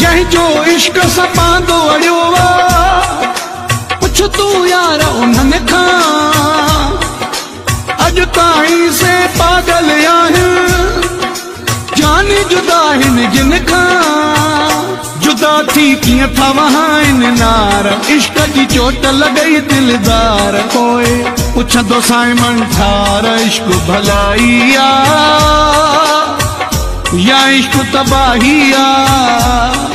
जंहिंजो इश्क सां बांदो अड़ियो पुछ तूं यार उन्हनि खां अॼु ताईं से पागल आहिनि जानी जुदा आहिनि जिन खां जुदा थी कीअं था वहाइनि नार इश्क जी चोट लॻई दिलदार पोइ पुछंदो साइमन ठार इश्क भलाई या इश्क तबाही